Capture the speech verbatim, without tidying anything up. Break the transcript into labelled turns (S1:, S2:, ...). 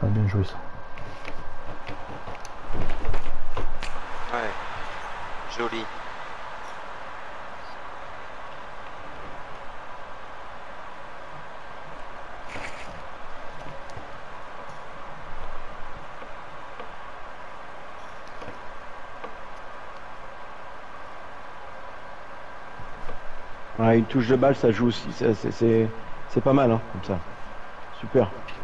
S1: Ah, bien joué ça.
S2: Ouais. Joli.
S3: Ouais, une touche de balle, ça joue aussi. C'est c'est- c'est pas mal, hein, comme ça. Super.